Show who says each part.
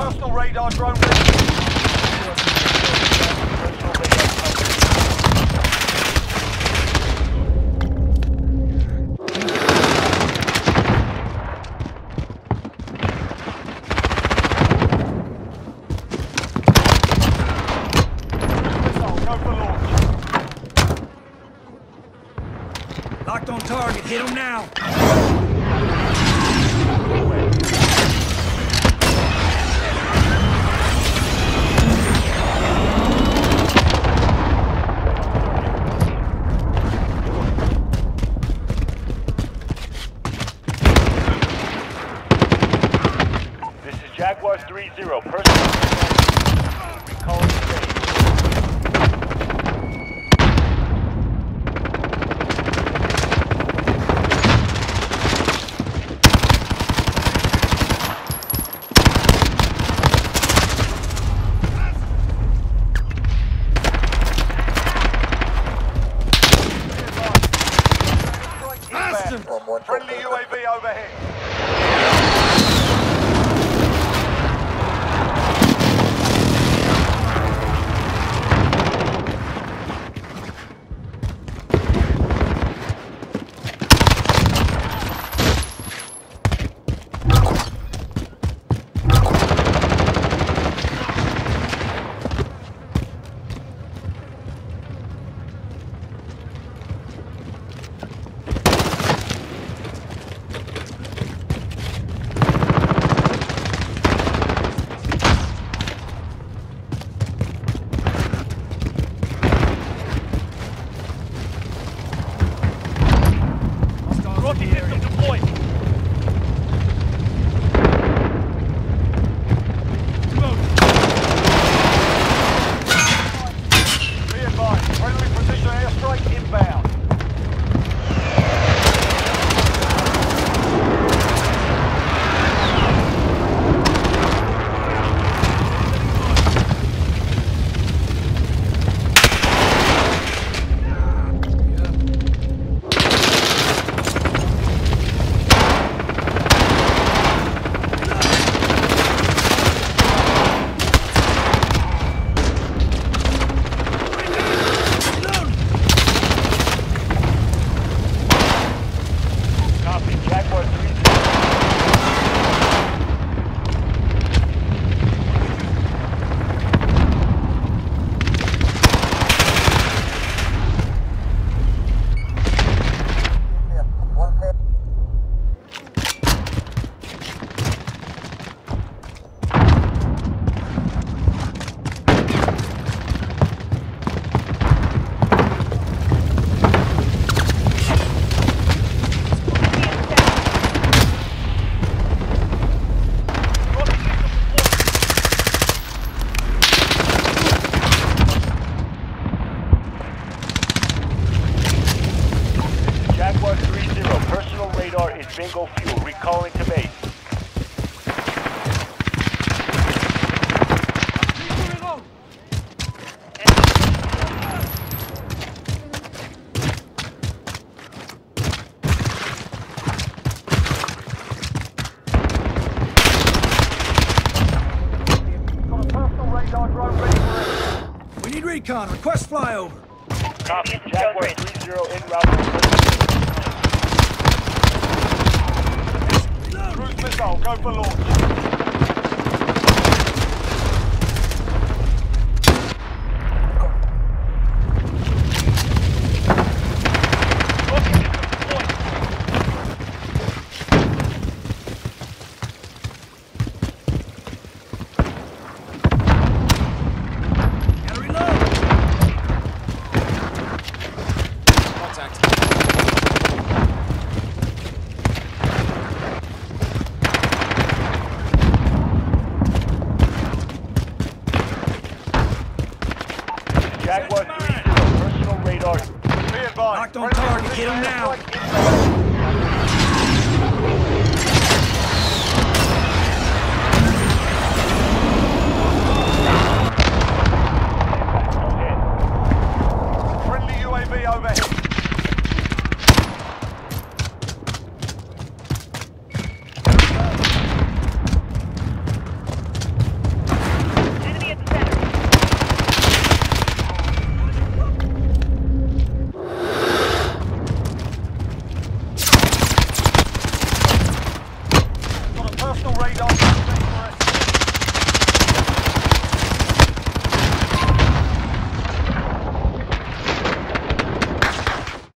Speaker 1: Personal radar drone ready. Go for launch.
Speaker 2: Locked on target. Hit him now.
Speaker 1: This is Jaguar 3-0. Personal recalling stage. Friendly UAV overhead. Rocket system deployed. Be advised, friendly precision airstrike inbound. Copy, Jaguar 3-0. Jaguar 3-0, personal radar is bingo fuel, recalling to base. Got a personal radar drone ready for it.
Speaker 2: We need recon. Request flyover.
Speaker 1: Copy, Jaguar 3-0 en route. Cruise missile, go for launch. Rocket system deployed.
Speaker 2: Gotta reload. Contact.
Speaker 1: Jaguar 3-0, personal radar. Be advised.
Speaker 2: Locked on target. Hit him now.
Speaker 1: Friendly UAV overhead.